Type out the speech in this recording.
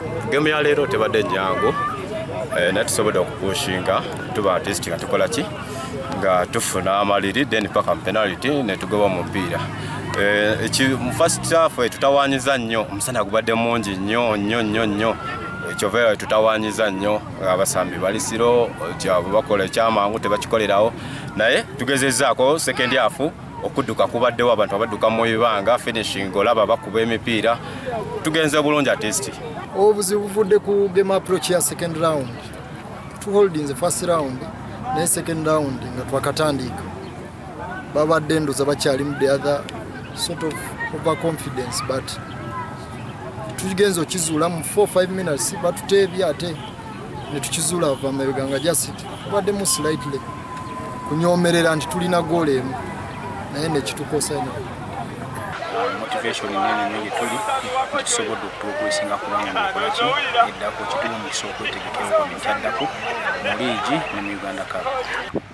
Game ya leero tebadde nnyangu naye tusobodde okupushinga tuba artist nga tukola ki nga tufuna maliri then paka penalty ne tugoba mu mupiira. First half tutawanyiza nnyo omusana gubadde mungi nnyo ekyovera tutawanyiza nnyo abasambi balisiro kyabo bakola ekyamangu tebakikolerawo naye tugezezzaako second half okudduka kubaddewo abantu abadduka mu ibanga finishing olaba bakuba emipiira tugenze bulungi artist. Obuzibu buvudde ku game approach ya second round. Two holdings the first round ne second round nga twakatandika babadde ndoza bakyali mu the other sort of overconfidence but tugenze okizuula mu 4-5 minutes batutebya ate ne tukizuula vamabega nga just babadde mu slightly kunyomerera nti tulina goal emu naye ne kitukosa nnyo. Motivation nene tuli tusobodde okuprogressinga kubanga nakola ki eddako kituwa omukisa okwetegekera ku mikyaddako mu liigi ne mu Uganda Cup.